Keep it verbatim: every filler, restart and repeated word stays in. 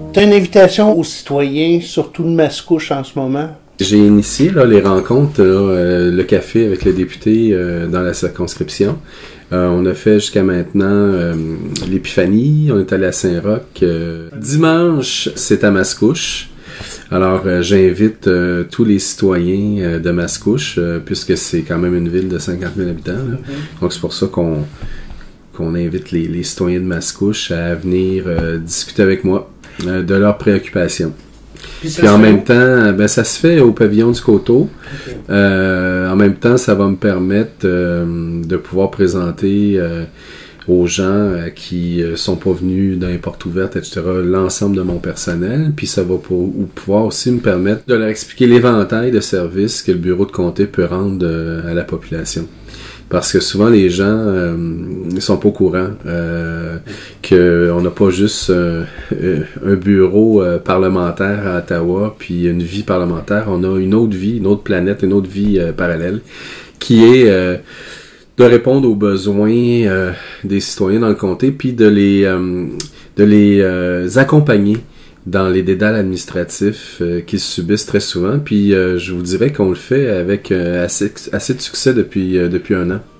Tu as une invitation aux citoyens, surtout de Mascouche en ce moment? J'ai initié là, les rencontres, là, euh, le café avec le député euh, dans la circonscription. Euh, on a fait jusqu'à maintenant euh, l'Épiphanie, on est allé à Saint-Roch. Euh, dimanche, c'est à Mascouche. Alors, euh, j'invite euh, tous les citoyens euh, de Mascouche, euh, puisque c'est quand même une ville de cinquante mille habitants. Là. Mm-hmm. Donc, c'est pour ça qu'on qu'on invite les, les citoyens de Mascouche à venir euh, discuter avec moi euh, de leurs préoccupations. Puis, Puis en même temps, ben, ça se fait au pavillon du Coteau. Okay. Euh, en même temps, ça va me permettre euh, de pouvoir présenter euh, aux gens euh, qui euh, sont pas venus dans les portes ouvertes, et cetera, l'ensemble de mon personnel. Puis ça va pour, ou pouvoir aussi me permettre de leur expliquer l'éventail de services que le bureau de comté peut rendre euh, à la population. Parce que souvent les gens euh, ne sont pas au courant euh, qu'on n'a pas juste euh, un bureau euh, parlementaire à Ottawa puis une vie parlementaire, on a une autre vie, une autre planète, une autre vie euh, parallèle qui est euh, de répondre aux besoins euh, des citoyens dans le comté puis de les euh, de les euh, accompagner dans les dédales administratifs euh, qu'ils subissent très souvent. Puis euh, je vous dirais qu'on le fait avec euh, assez, assez de succès depuis, euh, depuis un an.